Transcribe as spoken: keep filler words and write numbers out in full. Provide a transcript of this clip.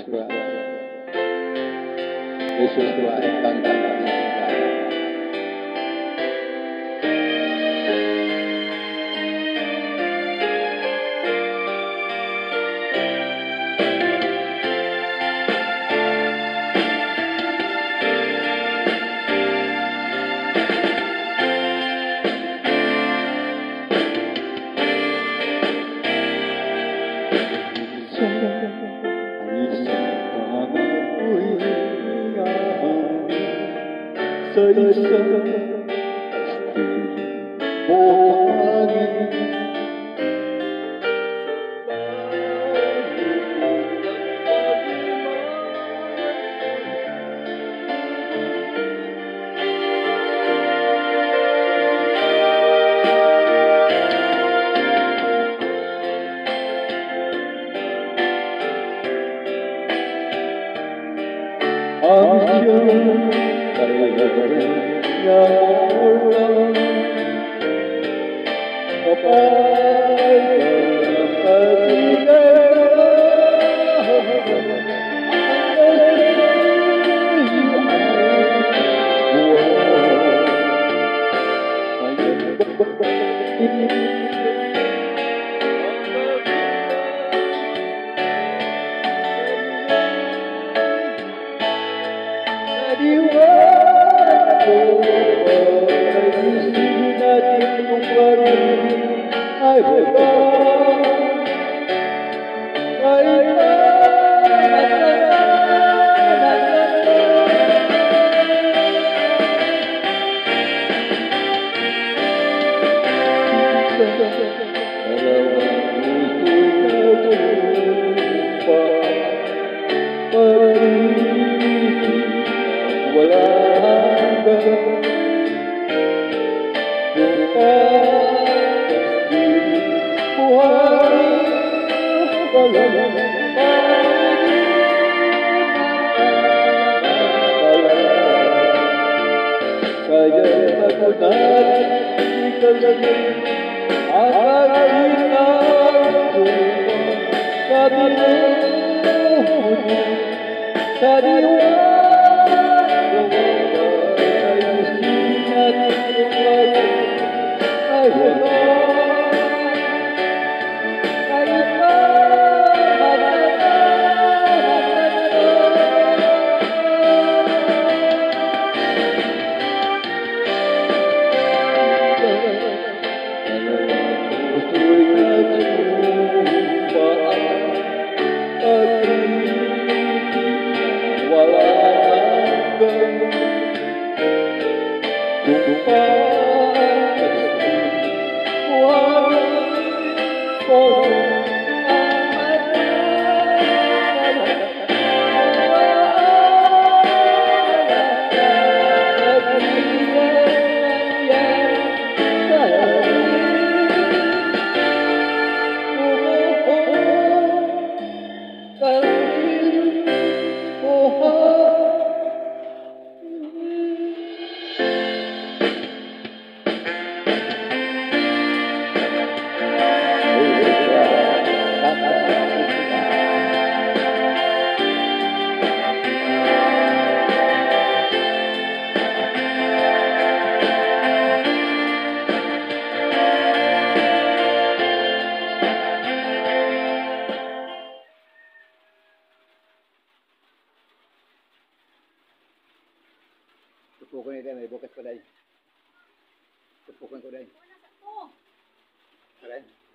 Christ. Jesus Christ, tanggal ang sigara. Sa isang pasti buhangin ang siyang kailangan na ulang kapag ang I will go. Kaya ako na ikalagay ang aking sa dinuhod sa diwag ay sinat ay wala Tupukan ito, may bukas pa dahil. Tupukan ko dahil. Alright?